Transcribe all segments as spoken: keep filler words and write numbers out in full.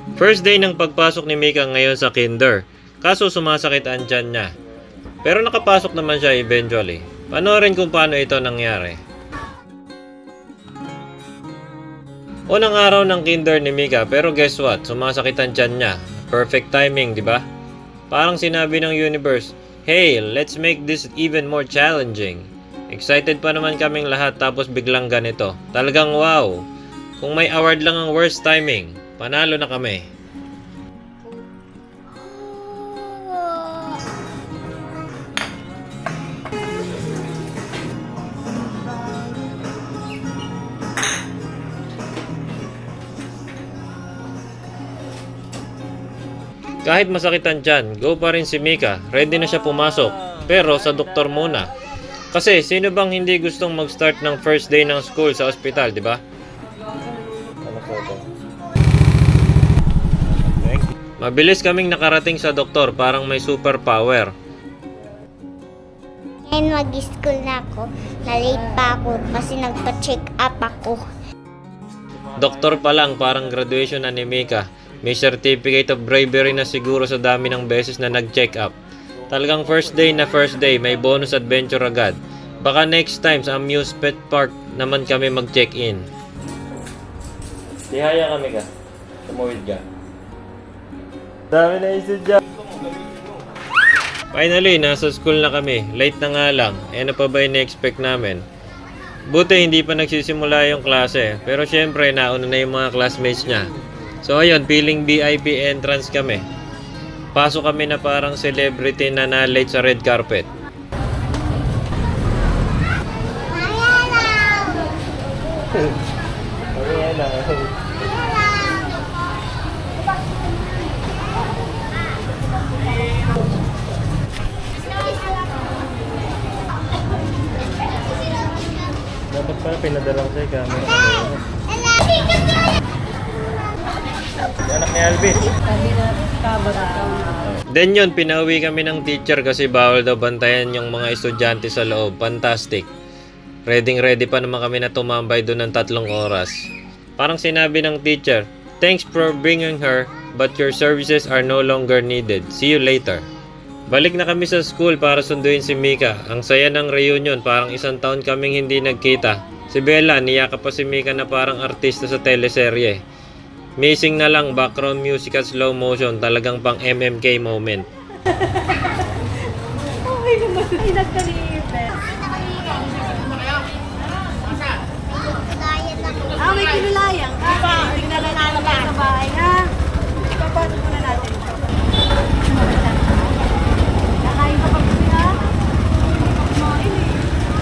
First day ng pagpasok ni Mika ngayon sa kinder, kaso sumasakit ang tiyan niya. Pero nakapasok naman siya eventually. Panoorin kung paano ito nangyari. Unang araw ng kinder ni Mika, pero guess what? Sumasakit ang tiyan niya. Perfect timing, di ba? Parang sinabi ng universe, "Hey, let's make this even more challenging." Excited pa naman kaming lahat tapos biglang ganito. Talagang wow! Kung may award lang ang worst timing, panalo na kami. Kahit masakit ang tiyan, go pa rin si Mika. Ready na siya pumasok. Pero sa doktor muna. Kasi sino bang hindi gustong mag-start ng first day ng school sa ospital, di ba? Mabilis kaming nakarating sa doktor, parang may superpower. Ngayon mag-school na ako. Na-late pa ako kasi nagpa-check up ako. Doktor pa lang, parang graduation na ni Mika. May certificate of bravery na siguro sa dami ng beses na nag-check up. Talagang first day na first day, may bonus adventure agad. Baka next time sa amusement park naman kami mag-check in. Tihaya kami ka. Tumuwid ka. Dami na isip dyan. Finally, nasa school na kami. Late na nga lang. Eh, ano pa ba yung na-expect namin? Buti hindi pa nagsisimula yung klase. Pero syempre, nauna na yung mga classmates niya. So ayun, feeling V I P entrance kami. Pasok kami na parang celebrity na na-late sa red carpet. Dapat pala pinadalang sa'yo camera. Anak ni Alvin. Then yun, pinauwi kami ng teacher kasi bawal daw bantayan yung mga estudyante sa loob. Fantastic. Ready ready pa naman kami na tumambay doon ng tatlong oras. Parang sinabi ng teacher, "Thanks for bringing her, but your services are no longer needed. See you later." Balik na kami sa school para sunduin si Mika. Ang saya ng reunion, parang isang taon kaming hindi nagkita. Si Bella, niyaka pa si Mika na parang artista sa teleserye. Missing na lang background music at slow motion, talagang pang M M K moment. Okay naman. Ay, nagkaliipin. Ah, may kinulayang ka. Tingnan na natin sa bahay, ha? Ipapasok muna natin. Nakain ka pa ba siya? Kumain eh.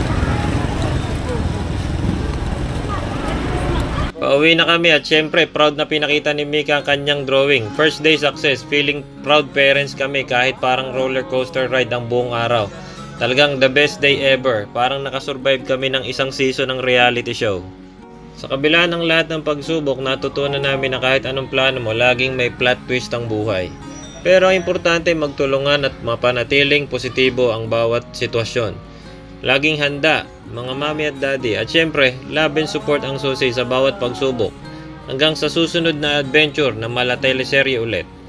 Pauwi na kami at syempre proud na pinakita ni Mika ang kanyang drawing. First day success, feeling proud parents kami kahit parang roller coaster ride ang buong araw. Talagang the best day ever, parang nakasurvive kami ng isang season ng reality show. Sa kabila ng lahat ng pagsubok, natutunan namin na kahit anong plano mo, laging may plot twist ang buhay. Pero ang importante magtulungan at mapanatiling positibo ang bawat sitwasyon. Laging handa, mga mami at daddy, at syempre, love and support ang susi sa bawat pagsubok. Hanggang sa susunod na adventure na mala teleserye ulit.